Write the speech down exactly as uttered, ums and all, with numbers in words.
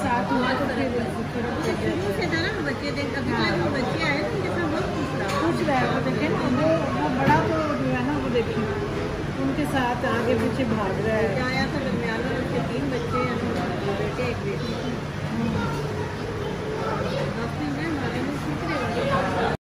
साथ हुआ तो फिर शुरू से था ना बच्चे देख अभी आज वो बच्चे आए उनके साथ बहुत खुश रहा खुश रहा है। देखे ना वो वो बड़ा तो जो है ना वो देखिए उनके साथ आगे पीछे भाग रहा है। आया था दरमियान में उसके तीन बच्चे हैं।